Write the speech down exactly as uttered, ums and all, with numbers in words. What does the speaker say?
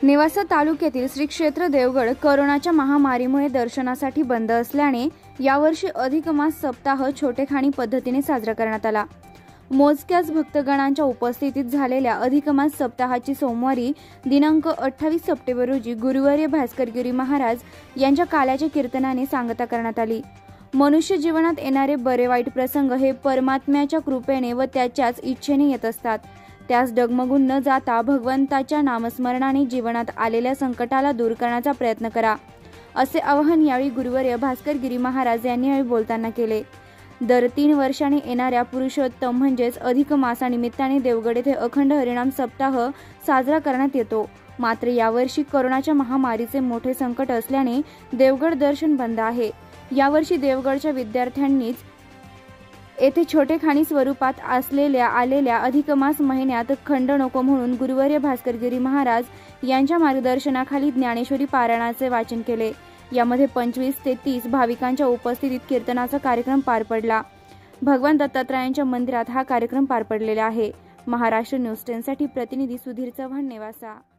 नेवासा तालुक्यातील श्री क्षेत्र देवगड कोरोनाच्या महामारीमुळे दर्शनासाठी बंद असल्याने यावर्षी अधिक मास सप्ताह छोटेखानी पद्धतीने साजरा करण्यात आला। मोजक्याच भक्तगणांच्या उपस्थितीत झालेल्या अधिक मास सप्ताहाची सोमवारी दिनांक अठ्ठावीस सप्टेंबर रोजी गुरुवर्य भास्करगिरी महाराज यांच्या काल्याच्या कीर्तनाने सांगता करण्यात आली। मनुष्य जीवनात येणारे बरे वाईट प्रसंग हे परमात्म्याच्या कृपेने व त्याच्याच इच्छेने येत असतात। त्यास डगमगून न जाता भगवंताच्या नामस्मरणाने जीवनात आलेल्या संकटाला दूर करण्याचा प्रयत्न करा, असे आवाहन यावेळी गुरुवर्य भास्करगिरी महाराज यांनी यावेळी बोलताना केले। दर तीन वर्षांनी येणाऱ्या पुरुषोत्तम म्हणजेच अधिक मासानिमित्ताने देवगड येथे अखंड हरिनाम सप्ताह साजरा करण्यात येतो। मात्र यावर्षी कोरोनाच्या महामारीचे मोठे संकट असल्याने देवगड दर्शन बंद आहे। यावर्षी देवगडच्या विद्यार्थ्यांनीच येथे छोटेखानी स्वरूपात असलेल्या आलेल्या अधिक मास महिन्यात खंड नको म्हणून गुरुवर्य भास्करगिरी महाराज यांच्या मार्गदर्शनाखाली ज्ञानेश्वरी पारायणाचे वाचन केले। यामध्ये पंचवीस ते तीस भाविकांच्या उपस्थितीत कीर्तनाचा कार्यक्रम पार पडला। भगवान दत्तात्रयांच्या मंदिरात हा कार्यक्रम पार पडलेला आहे। महाराष्ट्र न्यूज टेन साठी प्रतिनिधी सुधीर चव्हाण, नेवासा।